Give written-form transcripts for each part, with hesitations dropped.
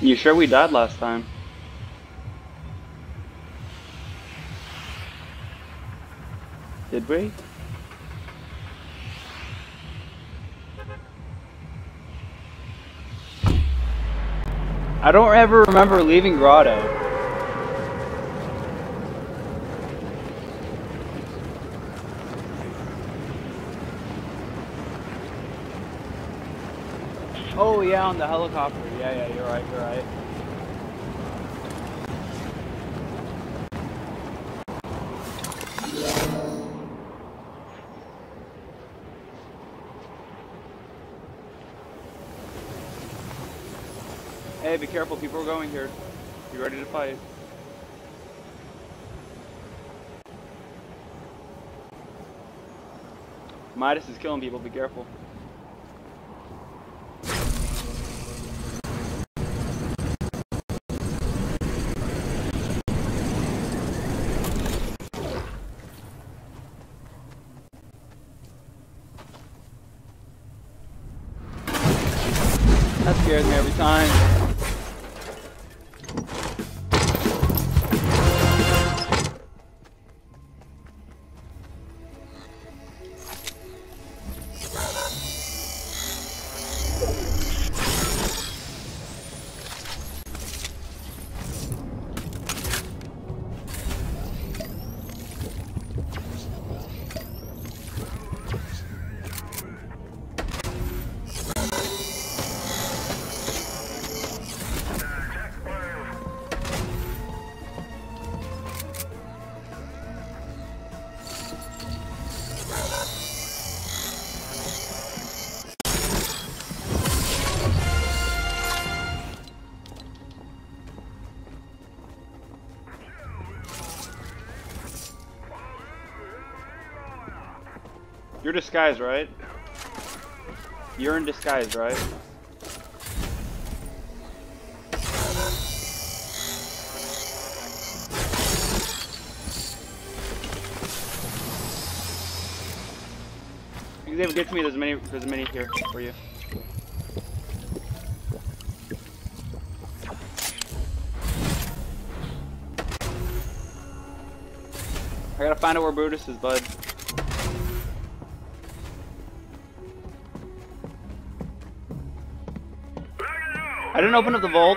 You sure we died last time? Did we? I don't ever remember leaving Grotto. Oh yeah, on the helicopter. Yeah, you're right, you're right. Hey, be careful, people are going here. You ready to fight? Midas is killing people, be careful. That scares me every time. You're disguised, right? You're in disguise, right? Xavier, get to me. There's many here for you. I gotta find out where Brutus is, bud. I didn't open up the vaults.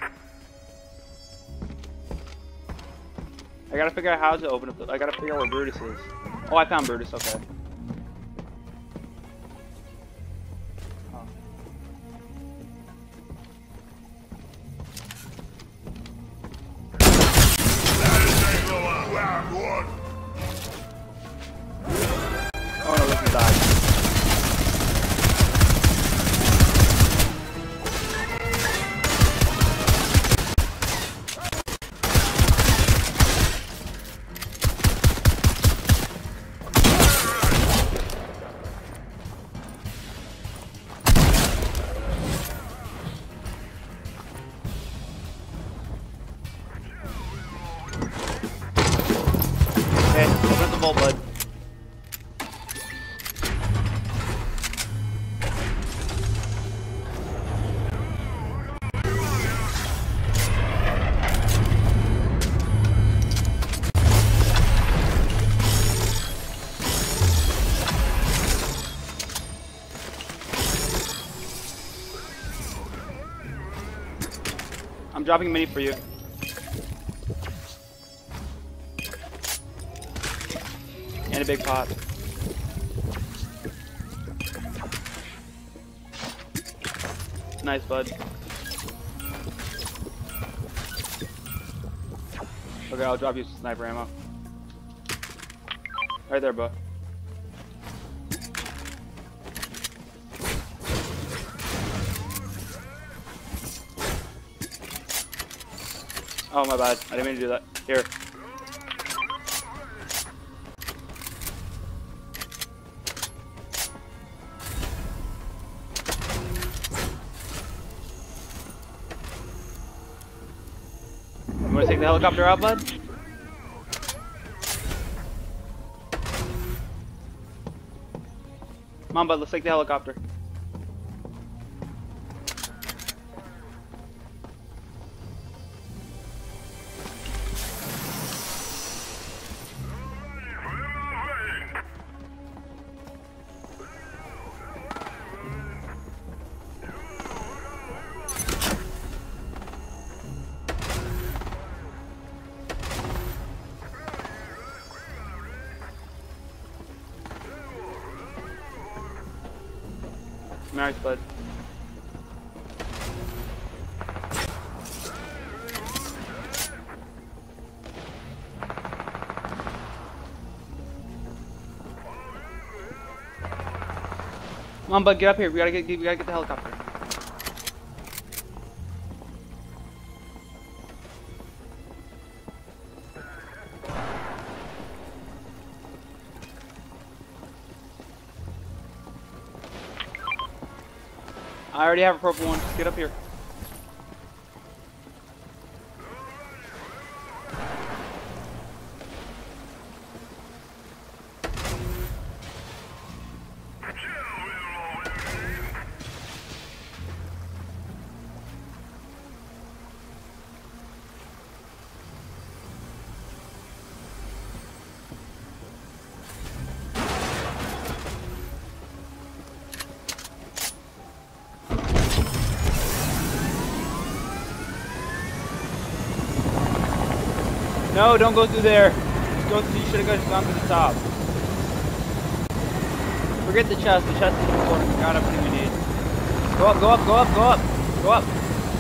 I gotta figure out how to open up the. I gotta figure out where Brutus is. Oh, I found Brutus. Okay. Oh no, this is died. Okay, open up the vault, bud. I'm dropping a mini for you. And a big pot. Nice, bud. Okay, I'll drop you some sniper ammo. Right there, bro. Oh, my bad. I didn't mean to do that. Here. You wanna take the helicopter out, bud? Come on, bud, let's take the helicopter. Nice, bud. Come on, bud, get up here. We gotta get the helicopter. I already have a purple one. Just get up here. No, don't go through there. You should have gone to the top. Forget the chest. The chest is important. We got everything we need. Go up, go up, go up, go up. Go up.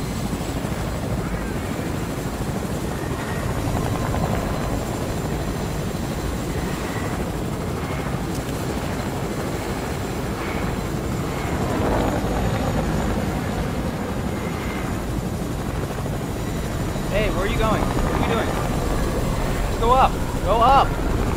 Hey, where are you going? What are you doing? Go up! Go up!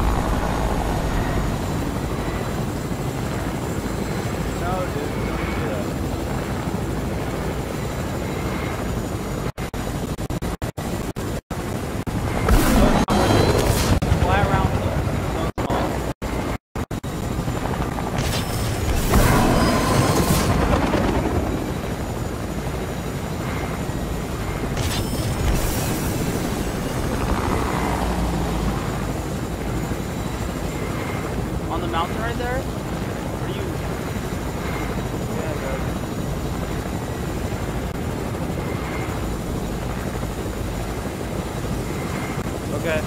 No, dude, don't do that. Fly around so small. On the mountain right there? Are you? Yeah, good. Okay.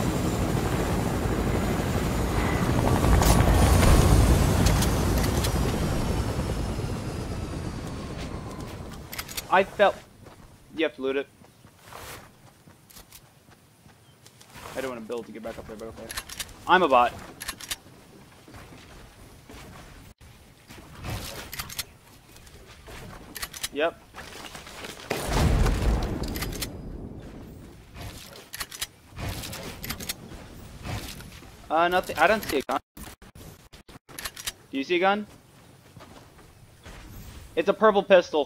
I felt. You have to loot it. I don't want to build to get back up there, but okay. I'm a bot. Yep. Nothing. I don't see a gun. Do you see a gun? It's a purple pistol.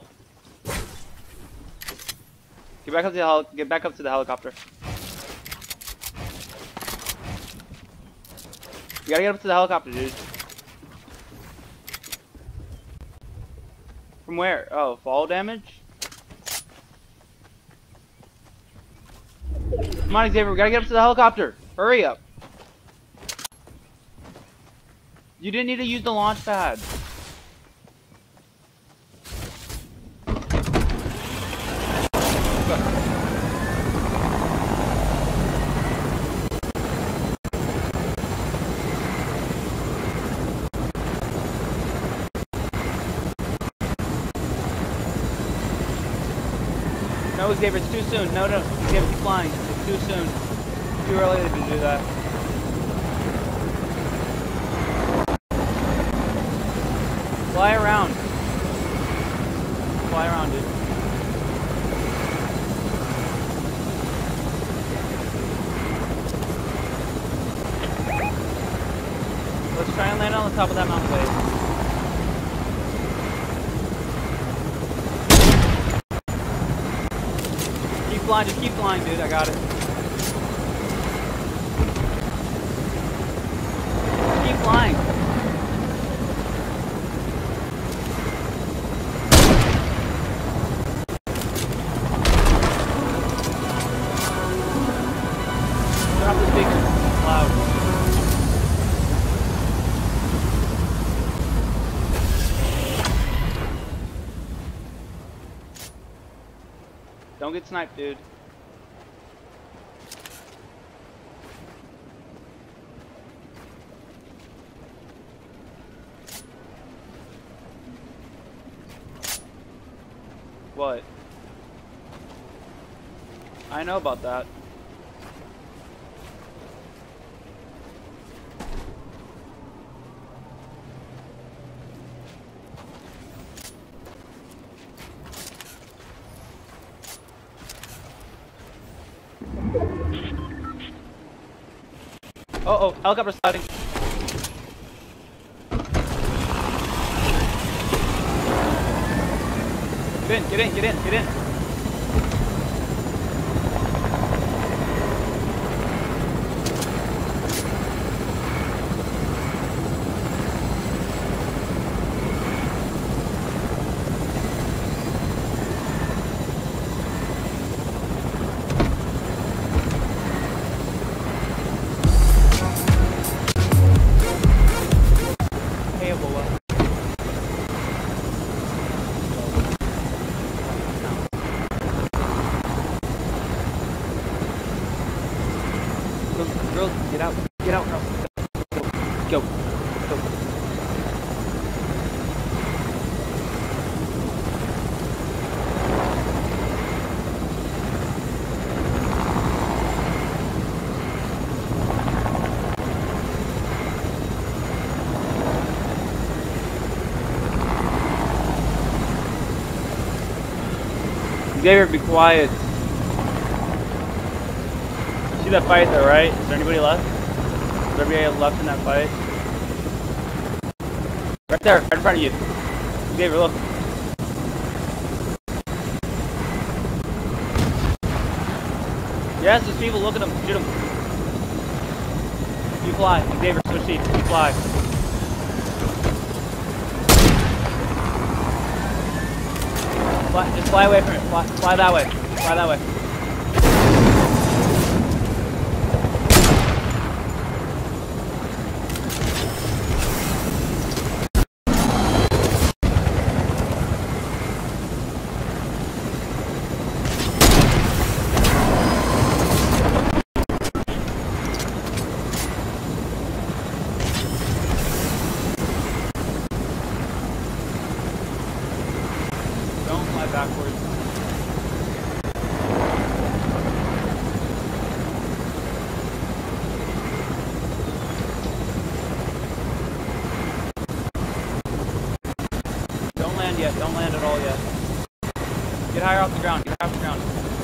Get back up to the helicopter. You gotta get up to the helicopter, dude. From where? Oh, fall damage? Come on, Xavier, we gotta get up to the helicopter. Hurry up. You didn't need to use the launch pad. No, Xavier, it's too soon. No, Xavier, keep flying. It's too soon. Too early to do that. Fly around. Fly around, dude. Let's try and land on the top of that mountain wave. Just keep flying, dude. I got it. Keep flying. Drop the speaker. It's loud. Don't get sniped, dude. What? I know about that. Oh, helicopter sliding. Get in. Hey, Ebola. Girls, get out, no. Go. Xavier, be quiet. See that fight there, right? Is there anybody left? Is there anybody left in that fight? Right there, right in front of you. Xavier, look. Yes, there's people. Look at them. Shoot them. You fly. Xavier, switch seats. You fly. Just fly away from it. Fly that way. Fly that way. Don't fly backwards. Don't land yet. Don't land at all yet. Get higher off the ground. Get higher off the ground.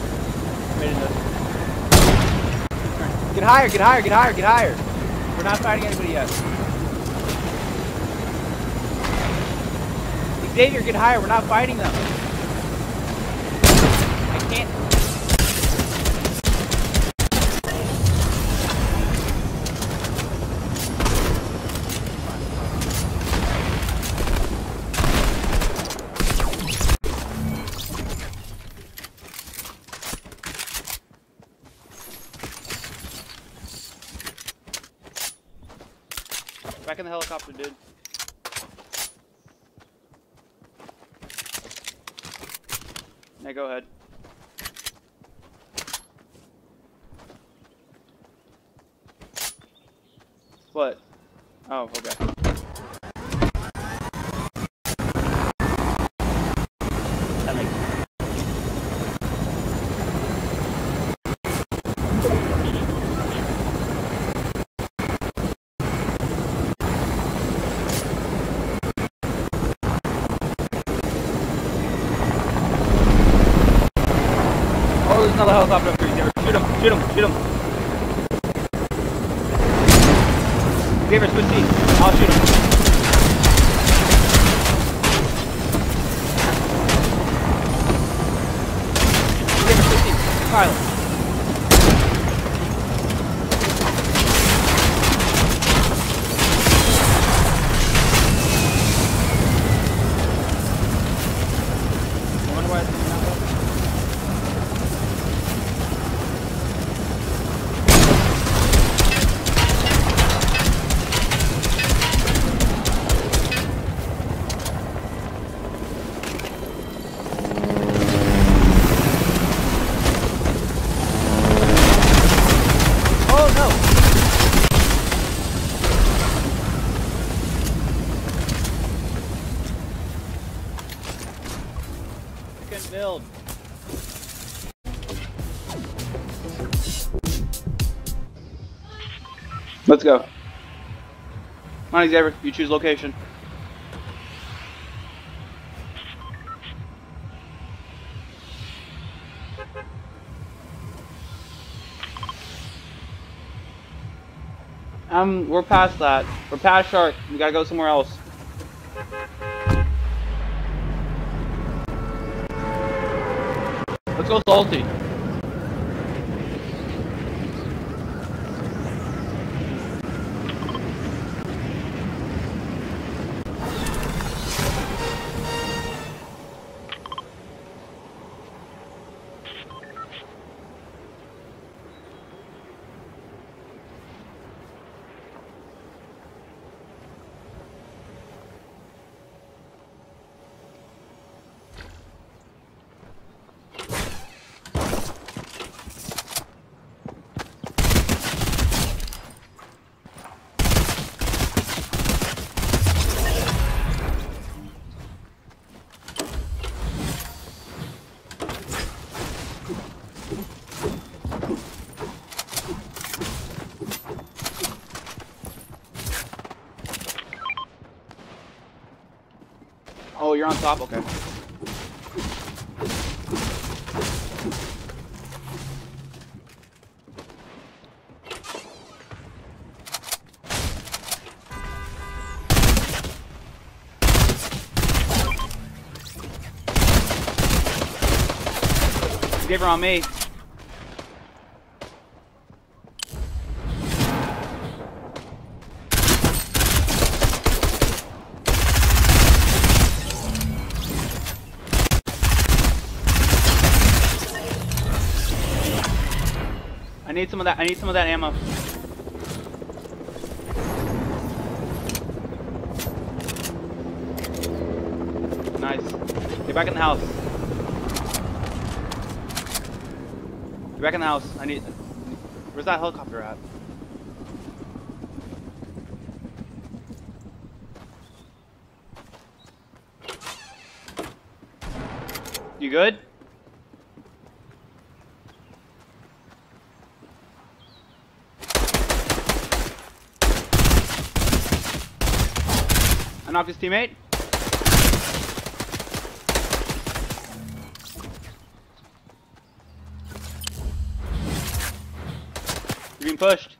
Get higher. Get higher. Get higher. Get higher. We're not fighting anybody yet. Xavier, get higher. We're not fighting them. I can't. Back in the helicopter, dude. Now go ahead. What? Oh, okay. That makes sense. Oh, there's another helicopter up here. Shoot him, shoot him, shoot him. Xavier, switch seats. I'll shoot him. Xavier, switch seats. Pilot. I wonder why it's coming out though. Let's go. Come on, Xavier. You choose location. We're past that. We're past Shark. We gotta go somewhere else. Let's go Salty. Oh, you're on top? Okay. Give her on me. I need some of that. I need some of that ammo. Nice. Get back in the house. Get back in the house. I need. Where's that helicopter at? You good? I knocked his teammate. You're being pushed.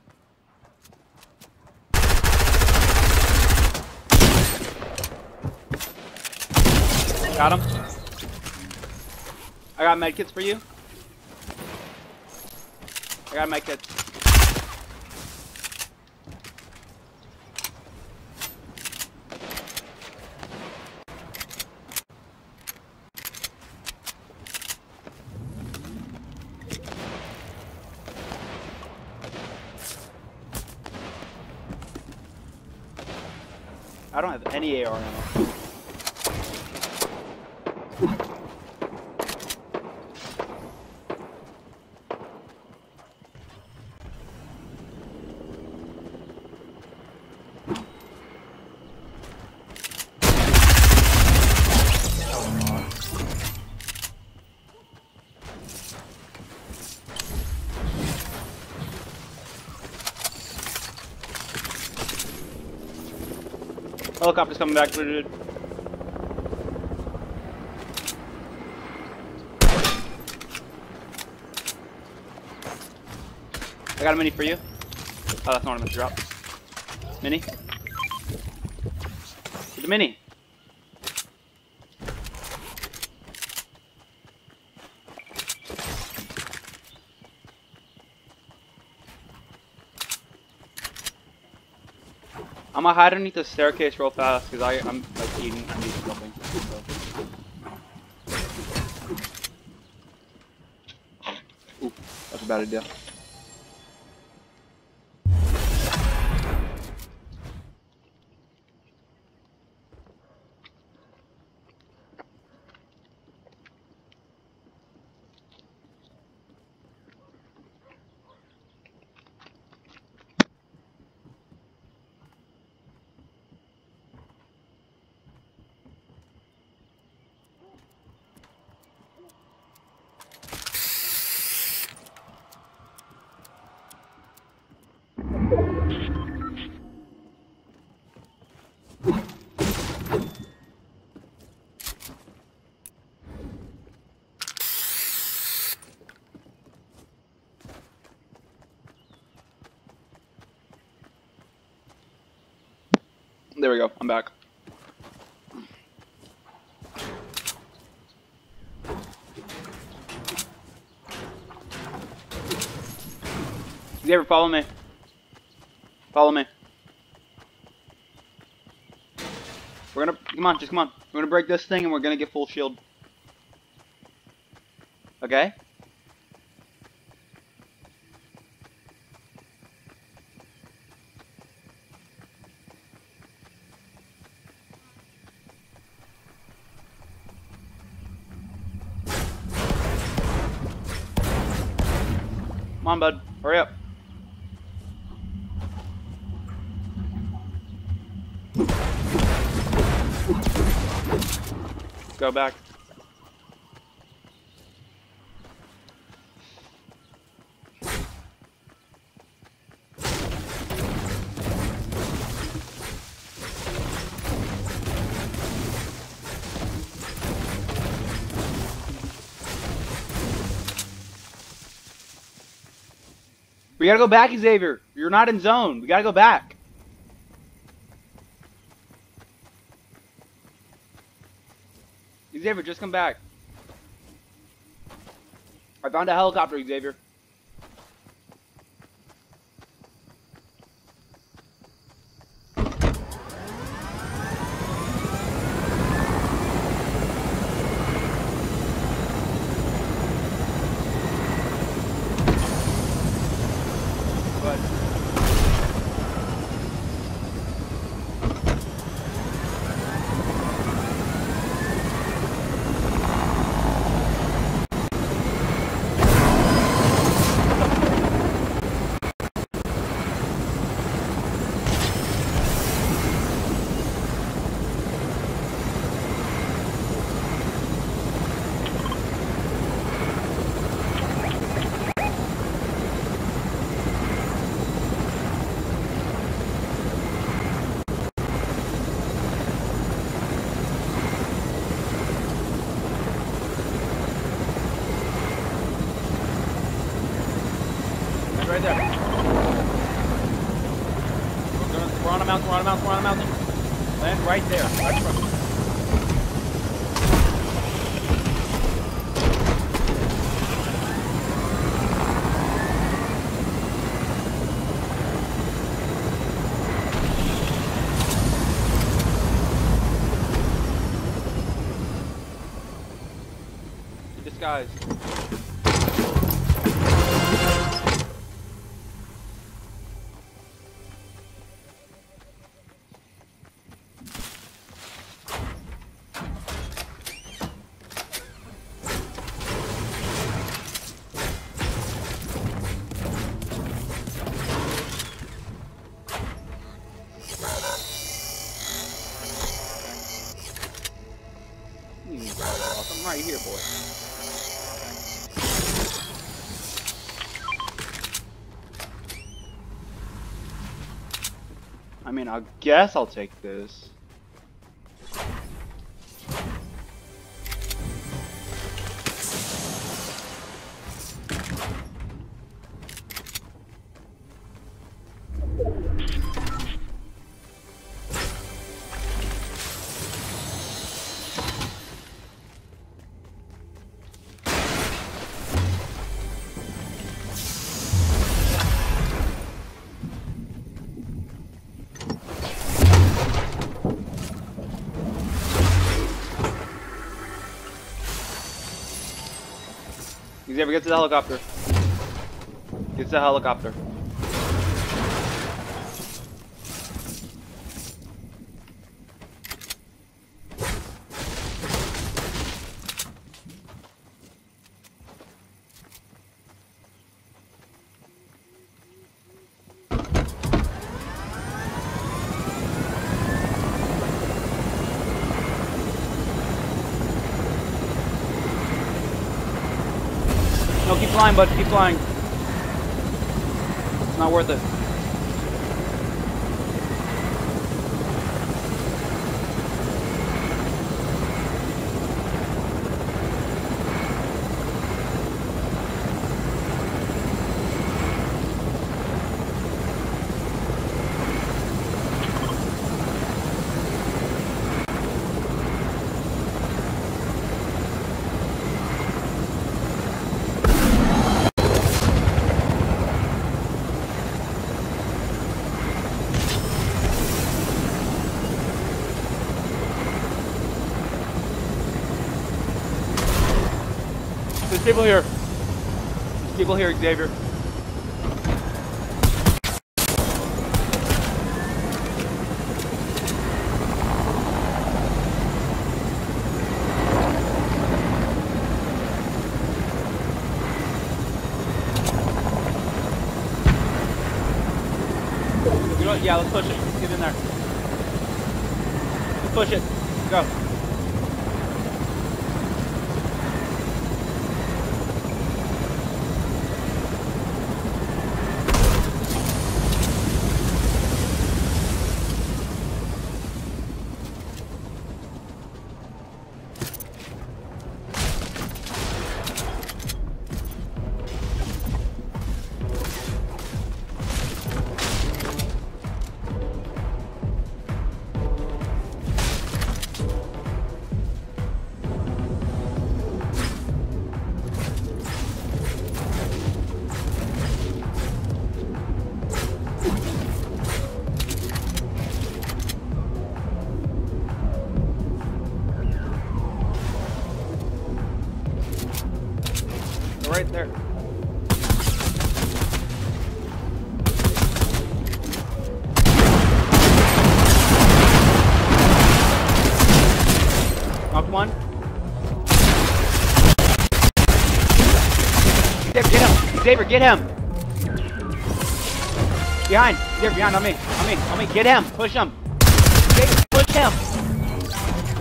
Got him. I got medkits for you. I got medkits. I don't have any AR ammo. Helicopter's coming back, dude. I got a mini for you. Oh, that's not what I meant to drop. Mini? Get the mini. I'm gonna hide underneath the staircase real fast because I'm like eating. I need something. So. Ooh, that's a bad idea. There we go. I'm back. Xavier, follow me. Follow me. We're gonna, come on, just come on. We're gonna break this thing and we're gonna get full shield. Okay? Come on, bud. Hurry up. Go back. We gotta go back, Xavier. You're not in zone. We gotta go back. Xavier, just come back. I found a helicopter, Xavier. Right there. We're on a mountain, we're on a mountain, we're on a mountain. Land right there, right in front of us. Disguise. I'm right here, boy. I mean, I guess I'll take this. Xavier, get to the helicopter. Get to the helicopter. No, keep flying, bud. Keep flying. It's not worth it. people here. There's people here, Xavier. Yeah, let's push it. Let's get in there. Let's push it. Go. Right there. Knocked one. Get him! Xavier, get him! Behind! Xavier, behind, on me! On me! Get him! Push him! Xavier, push him!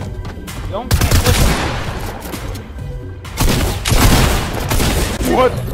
Don't push him! What?